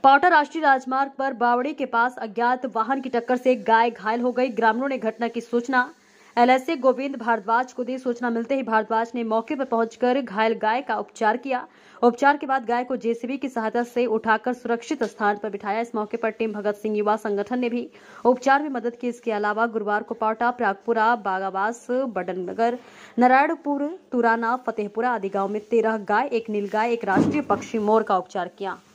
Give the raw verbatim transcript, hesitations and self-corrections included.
पावटा राष्ट्रीय राजमार्ग पर बावड़ी के पास अज्ञात वाहन की टक्कर से गाय घायल हो गई। ग्रामीणों ने घटना की सूचना एलएसए गोविंद भारद्वाज को दी। सूचना मिलते ही भारद्वाज ने मौके पर पहुंचकर घायल गाय का उपचार किया। उपचार के बाद गाय को जेसीबी की सहायता से उठाकर सुरक्षित स्थान पर बिठाया। इस मौके पर टीम भगत सिंह युवा संगठन ने भी उपचार में मदद की। इसके अलावा गुरुवार को पावटा, प्रागपुरा, बागावास, बडनगर, नारायणपुर, तुराना, फतेहपुरा आदि गांव में तेरह गाय, एक नीलगाय, एक राष्ट्रीय पक्षी मोर का उपचार किया।